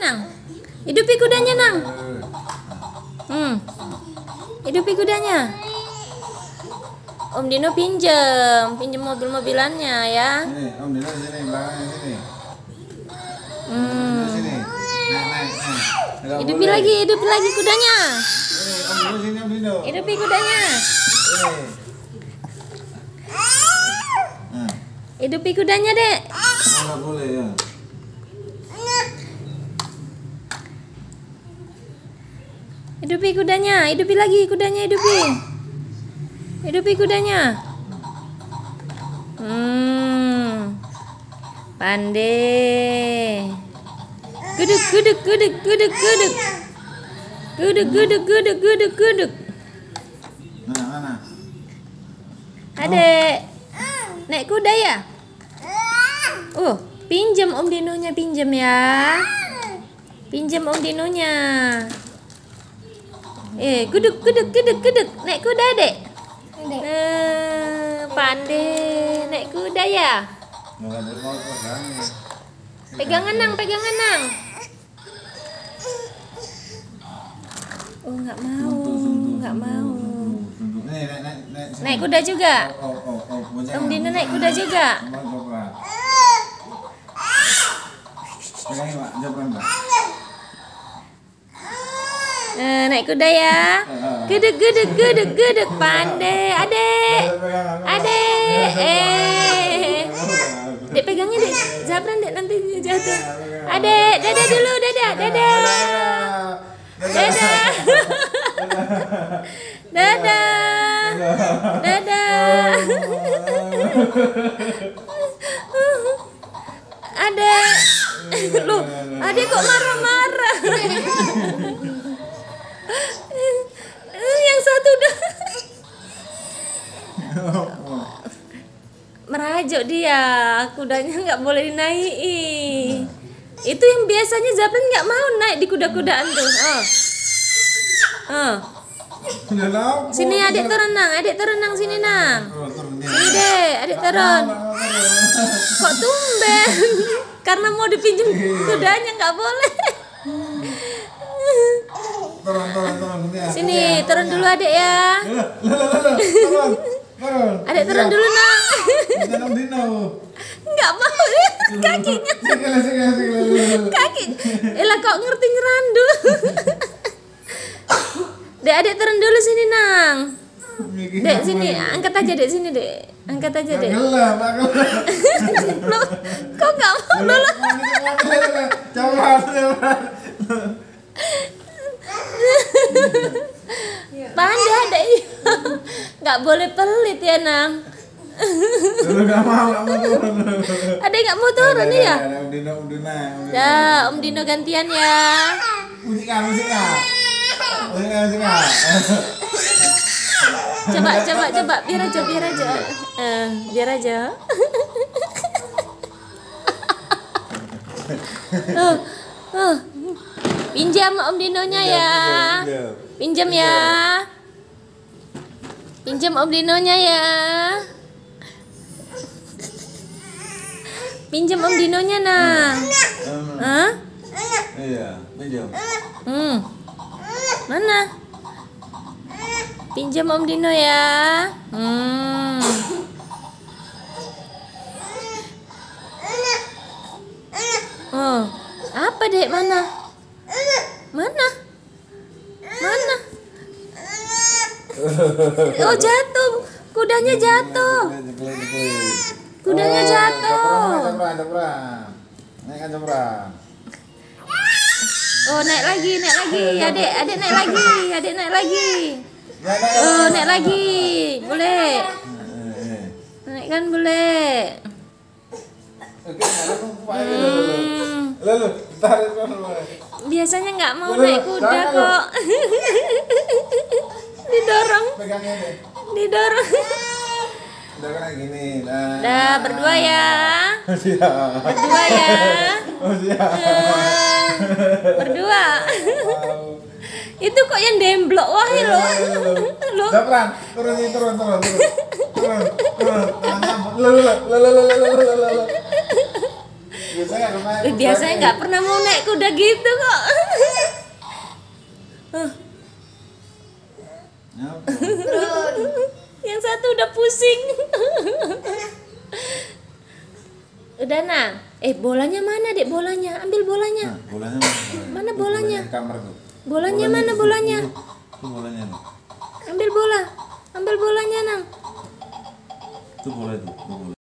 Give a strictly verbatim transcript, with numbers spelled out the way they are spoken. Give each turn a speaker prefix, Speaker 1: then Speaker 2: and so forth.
Speaker 1: Nang. Hidupi kudanya, Nang. Hmm. Hidupi kudanya. Om Dino pinjem, pinjem mobil-mobilannya ya.
Speaker 2: Sini, Om Dino sini, belakangnya sini.
Speaker 1: Hmm.
Speaker 2: Sini. Naik, naik, naik.
Speaker 1: Hidupi lagi, hidupi lagi kudanya.
Speaker 2: Sini, Om Dino sini, Om Dino.
Speaker 1: Hidupi kudanya.
Speaker 2: Sini. Nah.
Speaker 1: Hidupi kudanya, Dek.
Speaker 2: Enggak boleh ya.
Speaker 1: Hidupi kudanya, hidupi lagi kudanya, hidupi. Hidupi kudanya. Hmm. Pandai. Guduk, guduk, guduk, guduk, guduk. Guduk, guduk, guduk, guduk, guduk.
Speaker 2: Nah, mana?
Speaker 1: Adek. Naik kuda ya? Oh, pinjam Om Dinonya, pinjam ya. Pinjam Om Dinonya. Eh, guduk, guduk, guduk, guduk. Naik kuda, Dek. Nah, pandai naik kuda ya. Pegangan, Nang, pegangan, Nang. Oh, nggak mau, nggak mau. Naik kuda juga. Om Dino naik kuda juga. Eh, naik kuda ya. Guduk, guduk, guduk, guduk. Pandai, adek. Adek. Eh. Dek pegangnya, Dek. Zabran, Dek, nanti jatuh. Adek, dadah dulu, dadah, dadah. Dadah. Dadah. Dadah. Adek. Loh, adek kok marah-marah. Yang satu udah merajuk dia, kudanya nggak boleh dinaiki. Itu yang biasanya Zabran nggak mau naik di kuda-kudaan tuh. Oh, oh. Sini adik turun, Nang, adik turun, Nang, sini, Nang. Sini deh, adik turun. Kok tumben? Karena mau dipinjam kudanya nggak boleh.
Speaker 2: Turun, turun, turun.
Speaker 1: Sini, turun dulu adik ya. Adik turun dulu, Nang. Nggak mau ya, kakinya. Kaki. Elah kok ngerti ngerandu. Dek, adik turun dulu sini, Nang. Dek, sini, angkat aja, Dek, sini, Dek. Angkat aja, Dek. Loh, kok nggak mau dulu? Pandai, Dek. Nggak boleh pelit ya, Nang.
Speaker 2: Nggak mau, nggak mau turun.
Speaker 1: Adek nggak mau turun nih ya?
Speaker 2: Om Dino, Om Dino.
Speaker 1: Dah, Om Dino gantian ya.
Speaker 2: Musika, musika. Musika, musika.
Speaker 1: Coba, coba, coba, biar aja, biar aja, eh, biar aja. uh, uh. Pinjam Om Dinonya ya, pinjam ya, pinjam Om Dinonya ya, pinjam Om Dinonya, Nang. Hah?
Speaker 2: Iya, pinjam.
Speaker 1: Hmm. Mana? Pinjam Om Dino ya. Hmm. Oh, apa, Dek? Mana? Mana? Mana? Oh, jatuh. Kudanya jatuh. Kudanya jatuh. Oh, naik lagi, naik lagi. Adik, adik naik lagi. Adik naik lagi. Oh, naik lagi. Boleh. Naik kan boleh. Hmm. Biasanya nggak mau naik kuda kok. Didorong. Didorong. Dah, berdua ya. Berdua ya. Berdua. Itu kok yang demblok wah lo. Lo.
Speaker 2: Zabran, turun nih, turun, turun, turun. Turun, turun. Lo, lo, lo, lo, lo, lo, lo, lo, lo. Biasanya nggak naik.
Speaker 1: Wih, biasanya nggak pernah mau naik kuda gitu kok. Huh. Yang satu udah pusing. Udah nah. Eh bolanya mana dek bolanya? Ambil bolanya.
Speaker 2: Nah, bolanya mana?
Speaker 1: Mana bolanya?
Speaker 2: Di kamar tuh.
Speaker 1: Bolanya mana bolanya?
Speaker 2: Itu bolanya nih.
Speaker 1: Ambil bola. Ambil bolanya nang.
Speaker 2: Itu bola itu. Itu bola.